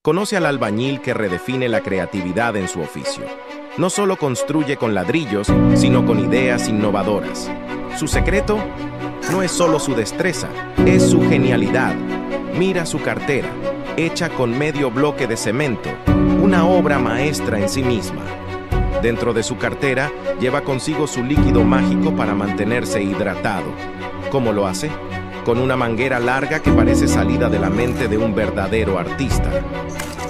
Conoce al albañil que redefine la creatividad en su oficio. No solo construye con ladrillos, sino con ideas innovadoras. Su secreto no es solo su destreza, es su genialidad. Mira su cartera, hecha con medio bloque de cemento, una obra maestra en sí misma. Dentro de su cartera lleva consigo su líquido mágico para mantenerse hidratado. ¿Cómo lo hace? Con una manguera larga que parece salida de la mente de un verdadero artista.